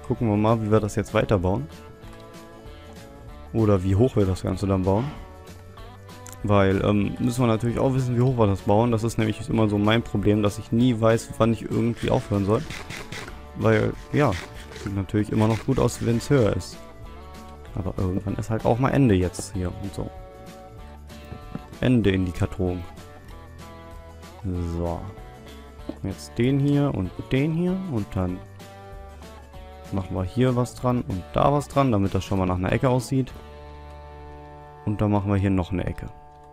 gucken wir mal, wie wir das jetzt weiterbauen. Oder wie hoch wir das Ganze dann bauen. Weil, müssen wir natürlich auch wissen, wie hoch wir das bauen. Das ist nämlich immer so mein Problem, dass ich nie weiß, wann ich irgendwie aufhören soll. Weil, ja, sieht natürlich immer noch gut aus, wenn es höher ist. Aber irgendwann ist halt auch mal Ende jetzt hier und so. Ende-Indikatoren. So. Jetzt den hier und dann machen wir hier was dran und da was dran, damit das schon mal nach einer Ecke aussieht. Und dann machen wir hier noch eine Ecke.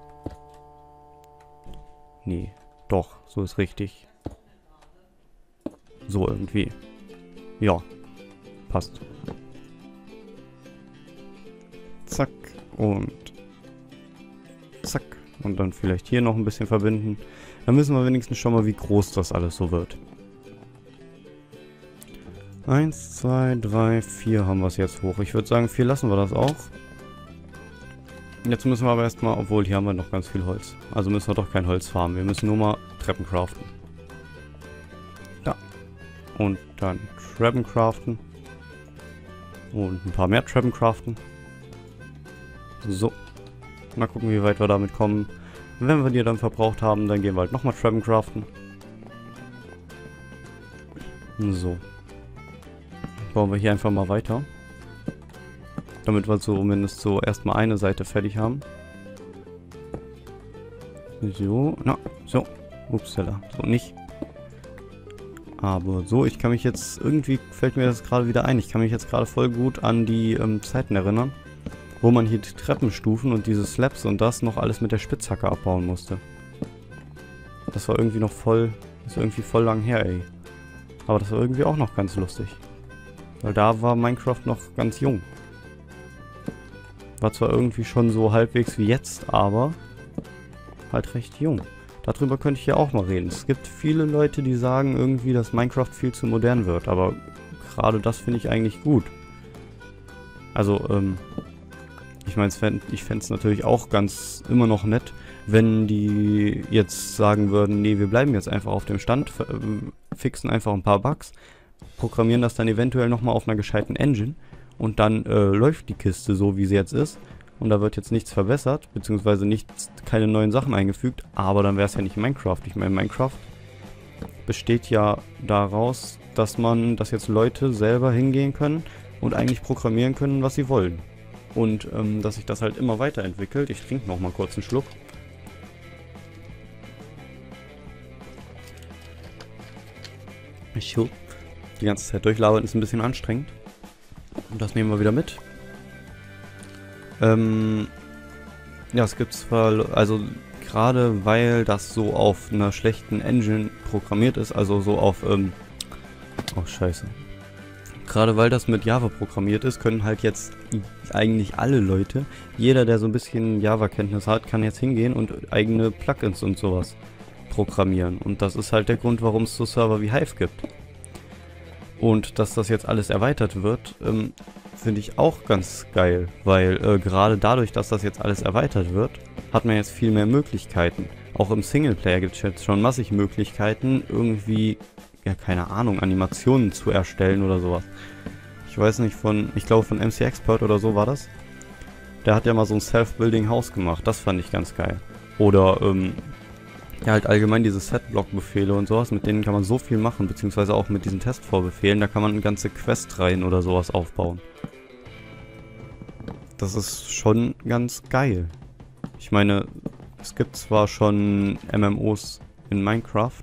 Nee, doch, so ist richtig. So irgendwie. Ja, passt. Zack und zack. Und dann vielleicht hier noch ein bisschen verbinden. Dann wissen wir wenigstens schon mal, wie groß das alles so wird. 1, 2, 3, 4 haben wir es jetzt hoch. Ich würde sagen, 4 lassen wir das auch. Jetzt müssen wir aber erstmal, obwohl hier haben wir noch ganz viel Holz. Also müssen wir doch kein Holz farmen. Wir müssen nur mal Treppen craften. Da. Und dann Treppen craften. Und ein paar mehr Treppen craften. So. Mal gucken, wie weit wir damit kommen. Wenn wir die dann verbraucht haben, dann gehen wir halt nochmal Treppen craften. So. Bauen wir hier einfach mal weiter. Damit wir zumindest so erstmal eine Seite fertig haben. So, na, so. Upsala, so nicht. Aber so, ich kann mich jetzt, irgendwie fällt mir das gerade wieder ein. Ich kann mich jetzt gerade voll gut an die Zeiten erinnern, wo man hier die Treppenstufen und diese Slabs und das noch alles mit der Spitzhacke abbauen musste. Das war irgendwie noch voll, ist irgendwie voll lang her, ey. Aber das war irgendwie auch noch ganz lustig. Weil da war Minecraft noch ganz jung. War zwar irgendwie schon so halbwegs wie jetzt, aber halt recht jung. Darüber könnte ich ja auch mal reden. Es gibt viele Leute, die sagen irgendwie, dass Minecraft viel zu modern wird, aber gerade das finde ich eigentlich gut. Also, ich meine, ich fände es natürlich auch ganz immer noch nett, wenn die jetzt sagen würden, nee, wir bleiben jetzt einfach auf dem Stand, fixen einfach ein paar Bugs, programmieren das dann eventuell nochmal auf einer gescheiten Engine und dann läuft die Kiste so, wie sie jetzt ist. Und da wird jetzt nichts verbessert, beziehungsweise keine neuen Sachen eingefügt, aber dann wäre es ja nicht Minecraft. Ich meine, Minecraft besteht ja daraus, dass jetzt Leute selber hingehen können und eigentlich programmieren können, was sie wollen. Und dass sich das halt immer weiterentwickelt. Ich trinke noch mal kurz einen Schluck. Die ganze Zeit durchlabern ist ein bisschen anstrengend. Und das nehmen wir wieder mit. Ja, es gibt zwar, also gerade weil das so auf einer schlechten Engine programmiert ist, also so auf, oh scheiße. Gerade weil das mit Java programmiert ist, können halt jetzt eigentlich alle Leute, jeder der so ein bisschen Java-Kenntnis hat, kann jetzt hingehen und eigene Plugins und sowas programmieren. Und das ist halt der Grund, warum es so Server wie Hive gibt. Und dass das jetzt alles erweitert wird, finde ich auch ganz geil, weil gerade dadurch, dass das jetzt alles erweitert wird, hat man jetzt viel mehr Möglichkeiten. Auch im Singleplayer gibt es jetzt schon massig Möglichkeiten, irgendwie, ja keine Ahnung, Animationen zu erstellen oder sowas. Ich weiß nicht, ich glaube von MC Expert oder so war das. Der hat ja mal so ein Self-Building-Haus gemacht, das fand ich ganz geil. Oder, ja, halt allgemein diese Set-Block-Befehle und sowas, mit denen kann man so viel machen, beziehungsweise auch mit diesen Testvorbefehlen, da kann man ganze Questreihen oder sowas aufbauen. Das ist schon ganz geil. Ich meine, es gibt zwar schon MMOs in Minecraft,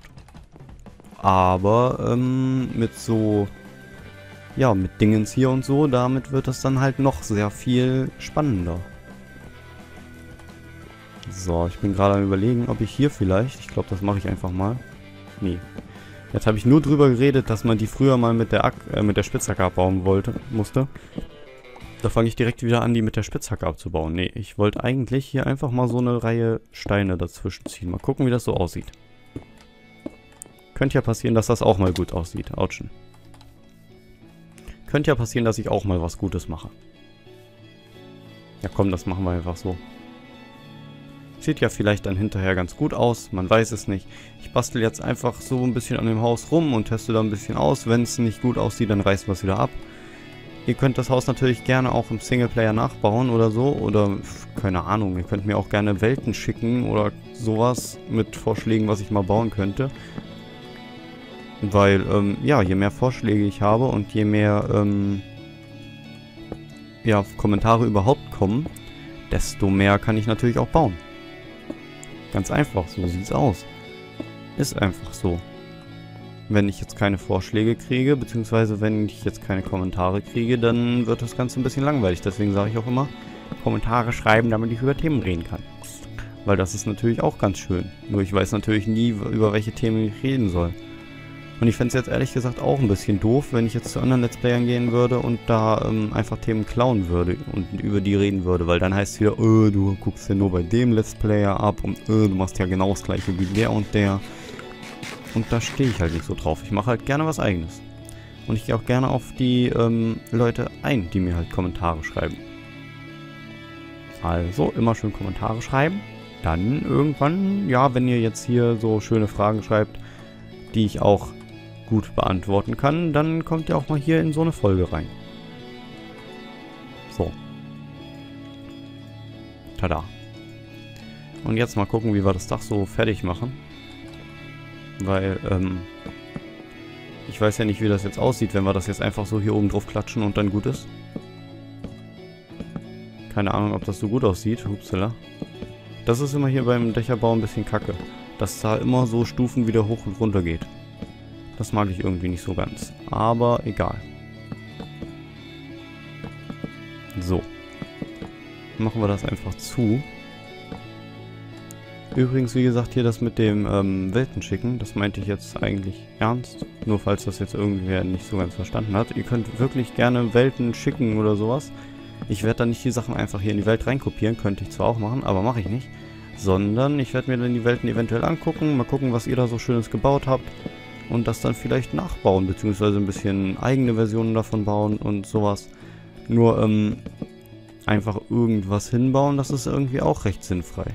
aber mit so, ja, mit Dingens hier und so, damit wird das dann halt noch sehr viel spannender. So, ich bin gerade am Überlegen, ob ich hier vielleicht, ich glaube, das mache ich einfach mal. Nee. Jetzt habe ich nur drüber geredet, dass man die früher mal mit der Spitzhacke abbauen musste. Da fange ich direkt wieder an, die mit der Spitzhacke abzubauen. Nee, ich wollte eigentlich hier einfach mal so eine Reihe Steine dazwischen ziehen. Mal gucken, wie das so aussieht. Könnte ja passieren, dass das auch mal gut aussieht. Autschen. Könnte ja passieren, dass ich auch mal was Gutes mache. Ja komm, das machen wir einfach so. Sieht ja vielleicht dann hinterher ganz gut aus, man weiß es nicht. Ich bastel jetzt einfach so ein bisschen an dem Haus rum und teste da ein bisschen aus. Wenn es nicht gut aussieht, dann reißen wir es wieder ab. Ihr könnt das Haus natürlich gerne auch im Singleplayer nachbauen oder so. Oder, keine Ahnung, ihr könnt mir auch gerne Welten schicken oder sowas mit Vorschlägen, was ich mal bauen könnte. Weil, ja, je mehr Vorschläge ich habe und je mehr, ja, Kommentare überhaupt kommen, desto mehr kann ich natürlich auch bauen. Ganz einfach, so sieht's aus. Ist einfach so. Wenn ich jetzt keine Vorschläge kriege, beziehungsweise wenn ich jetzt keine Kommentare kriege, dann wird das Ganze ein bisschen langweilig. Deswegen sage ich auch immer, Kommentare schreiben, damit ich über Themen reden kann. Weil das ist natürlich auch ganz schön. Nur ich weiß natürlich nie, über welche Themen ich reden soll. Und ich fände es jetzt ehrlich gesagt auch ein bisschen doof, wenn ich jetzt zu anderen Let's Playern gehen würde und da einfach Themen klauen würde und über die reden würde. Weil dann heißt es wieder, du guckst ja nur bei dem Let's Player ab und du machst ja genau das gleiche wie der und der. Und da stehe ich halt nicht so drauf. Ich mache halt gerne was Eigenes. Und ich gehe auch gerne auf die Leute ein, die mir halt Kommentare schreiben. Also immer schön Kommentare schreiben. Dann irgendwann, ja, wenn ihr jetzt hier so schöne Fragen schreibt, die ich auch gut beantworten kann, dann kommt ihr auch mal hier in so eine Folge rein. So. Tada. Und jetzt mal gucken, wie wir das Dach so fertig machen. Weil, ich weiß ja nicht, wie das jetzt aussieht, wenn wir das jetzt einfach so hier oben drauf klatschen und dann gut ist. Keine Ahnung, ob das so gut aussieht. Upsala. Das ist immer hier beim Dächerbau ein bisschen kacke. Dass da immer so Stufen wieder hoch und runter geht. Das mag ich irgendwie nicht so ganz. Aber egal. So. Machen wir das einfach zu. Übrigens, wie gesagt, hier das mit dem Welten schicken, das meinte ich jetzt eigentlich ernst. Nur falls das jetzt irgendwer nicht so ganz verstanden hat. Ihr könnt wirklich gerne Welten schicken oder sowas. Ich werde dann nicht die Sachen einfach hier in die Welt reinkopieren. Könnte ich zwar auch machen, aber mache ich nicht. Sondern ich werde mir dann die Welten eventuell angucken. Mal gucken, was ihr da so Schönes gebaut habt. Und das dann vielleicht nachbauen, beziehungsweise ein bisschen eigene Versionen davon bauen und sowas. Nur einfach irgendwas hinbauen, das ist irgendwie auch recht sinnfrei.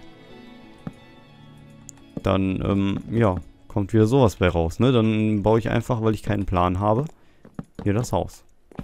Dann, ja, kommt wieder sowas bei raus, ne? Dann baue ich einfach, weil ich keinen Plan habe, hier das Haus.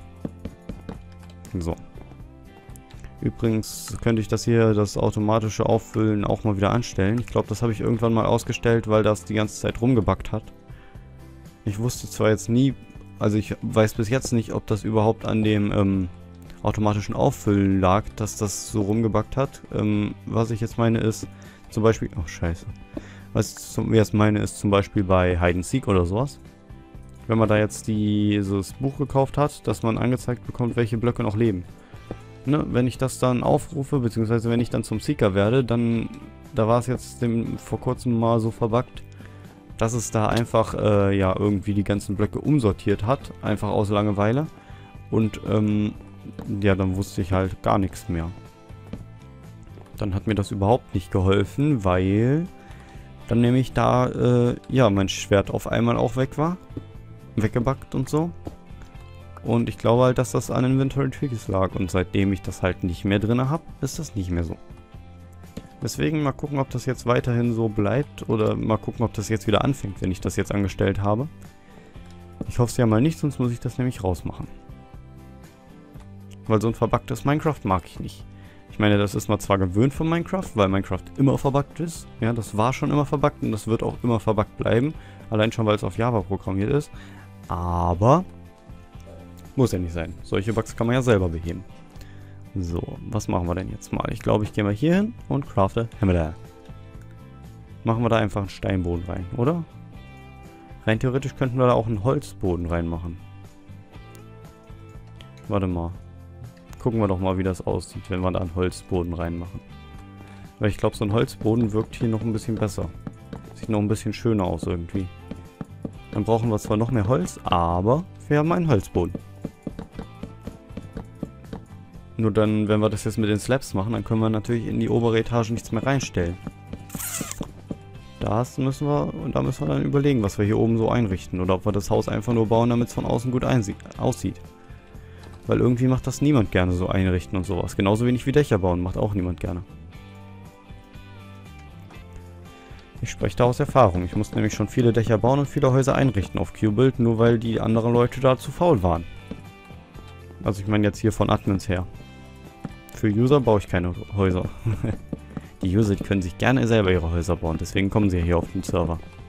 So. Übrigens könnte ich das hier, das automatische Auffüllen, auch mal wieder anstellen. Ich glaube, das habe ich irgendwann mal ausgestellt, weil das die ganze Zeit rumgebackt hat. Ich wusste zwar jetzt nie, also ich weiß bis jetzt nicht, ob das überhaupt an dem automatischen Auffüllen lag, dass das so rumgebackt hat. Was ich jetzt meine ist, zum Beispiel, oh scheiße. Was ich jetzt meine ist zum Beispiel bei Hide and Seek oder sowas. Wenn man da jetzt dieses Buch gekauft hat, dass man angezeigt bekommt, welche Blöcke noch leben. Ne, wenn ich das dann aufrufe, beziehungsweise wenn ich dann zum Seeker werde, dann, da war es jetzt vor kurzem mal so verbuggt, dass es da einfach, ja, irgendwie die ganzen Blöcke umsortiert hat, einfach aus Langeweile. Und, ja, dann wusste ich halt gar nichts mehr. Dann hat mir das überhaupt nicht geholfen, weil dann nämlich da, ja, mein Schwert auf einmal auch weg war. Weggebackt und so. Und ich glaube halt, dass das an Inventory Tricks lag. Und seitdem ich das halt nicht mehr drin habe, ist das nicht mehr so. Deswegen mal gucken, ob das jetzt weiterhin so bleibt. Oder mal gucken, ob das jetzt wieder anfängt, wenn ich das jetzt angestellt habe. Ich hoffe es ja mal nicht, sonst muss ich das nämlich rausmachen. Weil so ein verbuggtes Minecraft mag ich nicht. Ich meine, das ist man zwar gewöhnt von Minecraft, weil Minecraft immer verbuggt ist. Ja, das war schon immer verbuggt und das wird auch immer verbuggt bleiben. Allein schon, weil es auf Java programmiert ist. Aber muss ja nicht sein. Solche Bugs kann man ja selber beheben. So, was machen wir denn jetzt mal? Ich glaube, ich gehe mal hier hin und crafte Hammer. Machen wir da einfach einen Steinboden rein, oder? Rein theoretisch könnten wir da auch einen Holzboden reinmachen. Warte mal. Gucken wir doch mal, wie das aussieht, wenn wir da einen Holzboden reinmachen. Weil ich glaube, so ein Holzboden wirkt hier noch ein bisschen besser. Sieht noch ein bisschen schöner aus irgendwie. Dann brauchen wir zwar noch mehr Holz, aber wir haben einen Holzboden. Nur dann, wenn wir das jetzt mit den Slabs machen, dann können wir natürlich in die obere Etage nichts mehr reinstellen. Da müssen wir dann überlegen, was wir hier oben so einrichten. Oder ob wir das Haus einfach nur bauen, damit es von außen gut aussieht. Weil irgendwie macht das niemand gerne, so einrichten und sowas. Genauso wenig wie Dächer bauen, macht auch niemand gerne. Ich spreche da aus Erfahrung. Ich musste nämlich schon viele Dächer bauen und viele Häuser einrichten auf Qbuild, nur weil die anderen Leute da zu faul waren. Also ich meine jetzt hier von Admins her. Für User baue ich keine Häuser. Die User, die können sich gerne selber ihre Häuser bauen, deswegen kommen sie hier auf den Server.